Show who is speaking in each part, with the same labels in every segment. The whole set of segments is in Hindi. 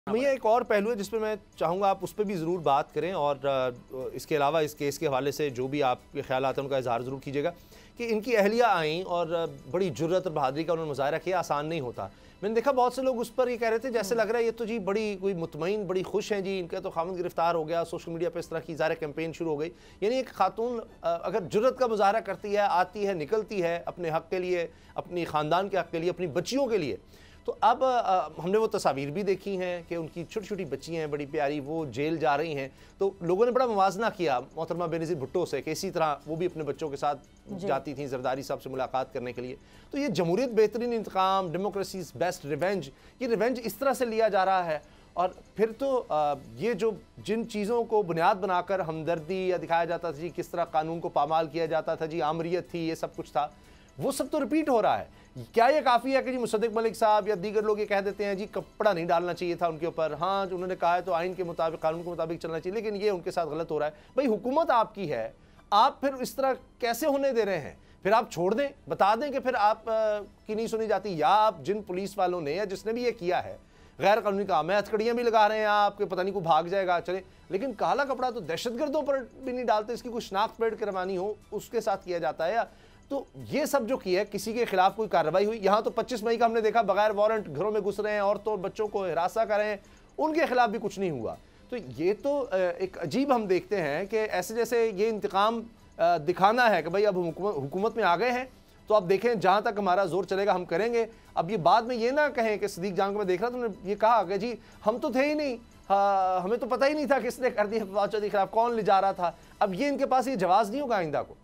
Speaker 1: भैया एक और पहलू है जिस पर मैं चाहूँगा आप उस पर भी ज़रूर बात करें और इसके अलावा इस केस के हवाले से जो भी आपके ख्यालात हैं उनका इजहार ज़रूर कीजिएगा कि इनकी अहलिया आईं और बड़ी जुर्रत और बहादुरी का उन्होंने मुजाहरा किया। आसान नहीं होता। मैंने देखा बहुत से लोग उस पर ये कह रहे थे जैसे लग रहा है ये तो जी बड़ी कोई मुतमईन बड़ी खुश हैं जी, इनका तो खामद गिरफ्तार हो गया, सोशल मीडिया पर इस तरह की ज़ाहिर कैंपेन शुरू हो गई। यानी एक खातून अगर जुर्रत का मुजाहरा करती है, आती है, निकलती है अपने हक़ के लिए, अपनी ख़ानदान के हक़ के लिए, अपनी बच्चियों के लिए, तो अब हमने वो तस्वीर भी देखी हैं कि उनकी छोटी छोटी बच्चियाँ हैं बड़ी प्यारी, वो जेल जा रही हैं। तो लोगों ने बड़ा मुवाजना किया मोहतरमा बेनज़ीर भुट्टो से कि इसी तरह वो भी अपने बच्चों के साथ जाती थी जरदारी साहब से मुलाकात करने के लिए। तो ये जमहूरियत बेहतरीन इंतकाम, डेमोक्रेसी इज़ बेस्ट रिवेंज, ये रिवेंज इस तरह से लिया जा रहा है। और फिर तो ये जो जिन चीज़ों को बुनियाद बनाकर हमदर्दी या दिखाया जाता था जी, किस तरह कानून को पामाल किया जाता था जी, आमरीत थी, ये सब कुछ था, वो सब तो रिपीट हो रहा है। क्या ये काफ़ी है कि जी मुसद्दिक मलिक साहब या दीगर लोग ये कह देते हैं जी कपड़ा नहीं डालना चाहिए था उनके ऊपर, हाँ जो उन्होंने कहा है तो आइन के मुताबिक, कानून के मुताबिक चलना चाहिए, लेकिन ये उनके साथ गलत हो रहा है। भाई हुकूमत आपकी है, आप फिर इस तरह कैसे होने दे रहे हैं? फिर आप छोड़ दें, बता दें कि फिर आप की नहीं सुनी जाती, या आप जिन पुलिस वालों ने या जिसने भी ये किया है गैर कानूनी काम है, हथकड़ियाँ भी लगा रहे हैं आपके, पता नहीं को भाग जाएगा चले, लेकिन काला कपड़ा तो दहशतगर्दों पर भी नहीं डालते, इसकी कोई शनाख्त पेड़ करवानी हो उसके साथ किया जाता है। या तो ये सब जो किया है, किसी के खिलाफ कोई कार्रवाई हुई? यहाँ तो 25 मई का हमने देखा बगैर वारंट घरों में घुस रहे हैं, औरतों बच्चों को हिरासा कर रहे हैं, उनके खिलाफ भी कुछ नहीं हुआ। तो ये तो एक अजीब हम देखते हैं कि ऐसे जैसे ये इंतकाम दिखाना है कि भाई अब हुकूमत में आ गए हैं तो अब देखें जहाँ तक हमारा जोर चलेगा हम करेंगे। अब ये बाद में ये ना कहें कि सदीक जान को मैं देख रहा था उन्होंने ये कहा कि जी हम तो थे ही नहीं, हमें तो पता ही नहीं था किसने कर दिया फवाद चौधरी के खिलाफ, कौन ले जा रहा था। अब ये इनके पास ये जवाब नहीं होगा आइंदा को।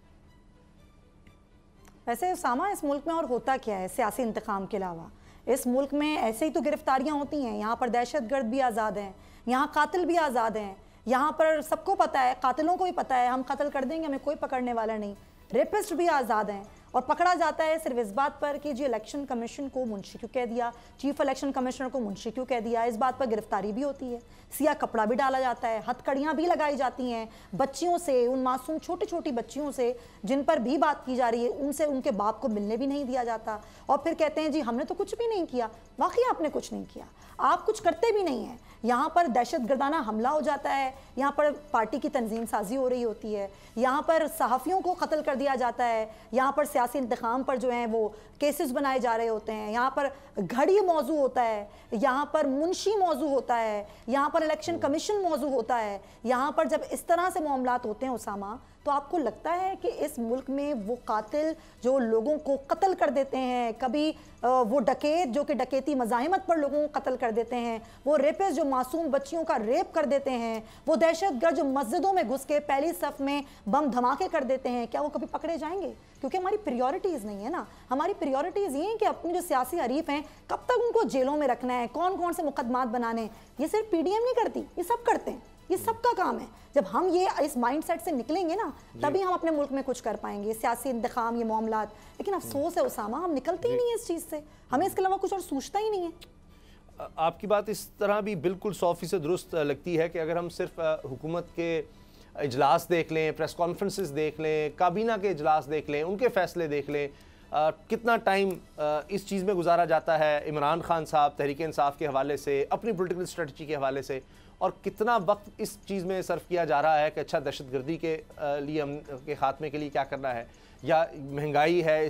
Speaker 2: वैसे उसामा इस मुल्क में और होता क्या है सियासी इंतकाम के अलावा? इस मुल्क में ऐसे ही तो गिरफ्तारियां होती हैं। यहाँ पर दहशतगर्द भी आज़ाद हैं, यहाँ कातिल भी आज़ाद हैं, यहाँ पर सबको पता है, कातिलों को भी पता है हम कत्ल कर देंगे, हमें कोई पकड़ने वाला नहीं। रेपिस्ट भी आज़ाद हैं और पकड़ा जाता है सिर्फ इस बात पर कि जी इलेक्शन कमीशन को मुंशी क्यों कह दिया, चीफ इलेक्शन कमिश्नर को मुंशी क्यों कह दिया, इस बात पर गिरफ्तारी भी होती है, सिया कपड़ा भी डाला जाता है, हथकड़ियाँ भी लगाई जाती हैं बच्चियों से, उन मासूम छोटी छोटी बच्चियों से जिन पर भी बात की जा रही है, उनसे उनके बाप को मिलने भी नहीं दिया जाता। और फिर कहते हैं जी हमने तो कुछ भी नहीं किया। वाकई आपने कुछ नहीं किया, आप कुछ करते भी नहीं हैं। यहाँ पर दहशतगर्दाना हमला हो जाता है, यहाँ पर पार्टी की तंजीम साजी हो रही होती है, यहाँ पर सहाफ़ियों को कत्ल कर दिया जाता है, यहाँ पर सियासी इंतकाम पर जो हैं वो केसेस बनाए जा रहे होते हैं, यहाँ पर घड़ी मौजू होता है, यहाँ पर मुंशी मौजू होता है, यहाँ पर इलेक्शन कमीशन मौजू होता है। यहाँ पर जब इस तरह से मामलात होते हैं उसामा, तो आपको लगता है कि इस मुल्क में वो कातिल जो लोगों को कत्ल कर देते हैं, कभी वो डकैत जो कि डकैती मज़ाहिमत पर लोगों को कत्ल कर देते हैं, वो रेपिस्ट जो मासूम बच्चियों का रेप कर देते हैं, वो दहशतगर्द जो मस्जिदों में घुस के पहली सफ में बम धमाके कर देते हैं, क्या वो कभी पकड़े जाएंगे? क्योंकि हमारी प्रायोरिटीज़ नहीं है ना। हमारी प्रायोरिटीज़ ये हैं कि अपने जो सियासी हरीफ हैं कब तक उनको जेलों में रखना है, कौन कौन से मुकदमात बनाने। ये सिर्फ PDM नहीं करती, ये सब करते हैं, ये सबका काम है। जब हम ये इस माइंडसेट से निकलेंगे ना तभी हम अपने मुल्क में कुछ कर पाएंगे, सियासी इंतखाम, ये मामलात। लेकिन अफसोस है उसामा, हम निकलते ही नहीं है इस चीज़ से, हमें इसके अलावा कुछ और सोचता ही नहीं है।
Speaker 1: आपकी बात इस तरह भी बिल्कुल 100% दुरुस्त लगती है कि अगर हम सिर्फ हुकूमत के इजलास देख लें, प्रेस कॉन्फ्रेंसेस देख लें, काबीना के इजलास देख लें, उनके फैसले देख लें, कितना टाइम इस चीज़ में गुजारा जाता है इमरान खान साहब तहरीक इंसाफ के हवाले से, अपनी पॉलिटिकल स्ट्रेटजी के हवाले से, और कितना वक्त इस चीज़ में सर्व किया जा रहा है कि अच्छा दहशतगर्दी के लिए हम के ख़ात्मे के लिए क्या करना है, या महंगाई है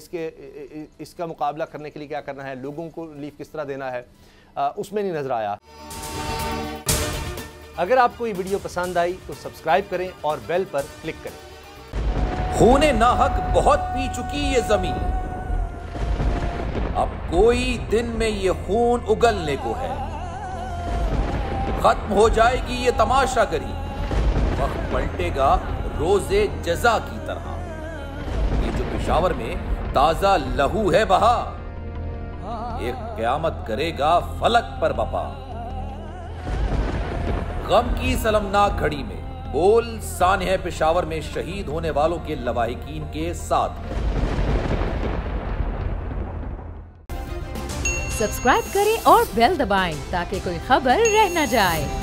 Speaker 1: इसका मुकाबला करने के लिए क्या करना है, लोगों को रिलीफ किस तरह देना है, उसमें नहीं नज़र आया। अगर आपको ये वीडियो पसंद आई तो सब्सक्राइब करें और बेल पर क्लिक करें।
Speaker 3: खूने नाहक बहुत पी चुकी ये जमीन, अब कोई दिन में ये खून उगलने को है। खत्म हो जाएगी ये तमाशागरी, वक्त पलटेगा रोजे जजा की तरह। ये जो पेशावर में ताजा लहू है बहा, एक क़यामत करेगा फलक पर बपा। गम की सलमनाक घड़ी में बोल सानह पेशावर में शहीद होने वालों के लवाहिकीन के साथ।
Speaker 4: सब्सक्राइब करें और बेल दबाएं ताकि कोई खबर रह न जाए।